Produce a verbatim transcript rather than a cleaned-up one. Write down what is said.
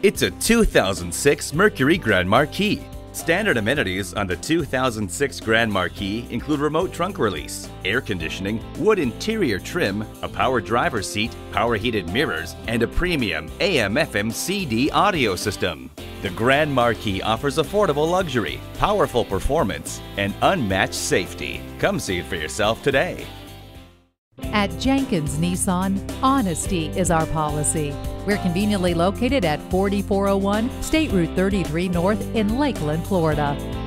It's a two thousand six Mercury Grand Marquis. Standard amenities on the two thousand six Grand Marquis include remote trunk release, air conditioning, wood interior trim, a power driver's seat, power heated mirrors, and a premium A M F M C D audio system. The Grand Marquis offers affordable luxury, powerful performance, and unmatched safety. Come see it for yourself today. At Jenkins Nissan, honesty is our policy. We're conveniently located at forty-four oh one State Route thirty-three North in Lakeland, Florida.